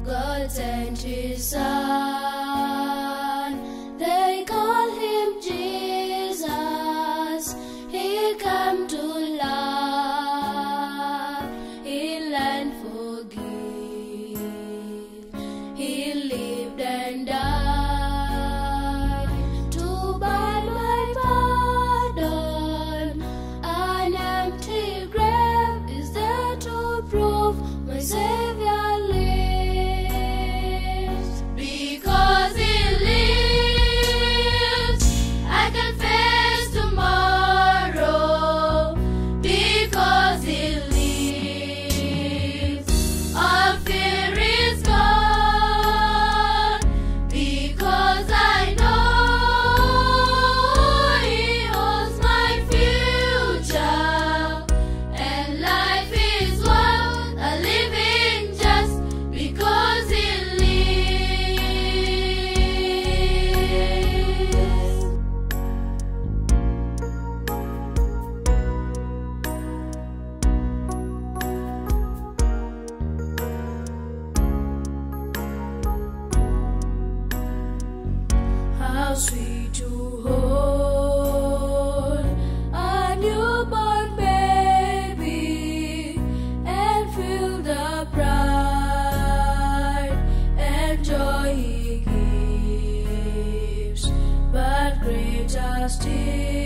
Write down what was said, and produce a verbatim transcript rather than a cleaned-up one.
God sent His Son. They call Him Jesus. He came to love, heal and forgive. He lived and died to buy my pardon. An empty grave is there to prove my Savior lives. Because He lives, I can face tomorrow. Because He lives, all fear is gone. Because I know He holds my future, and life is worth a living just because He lives. How sweet to hold a newborn baby and feel the pride and joy He gives, but greater still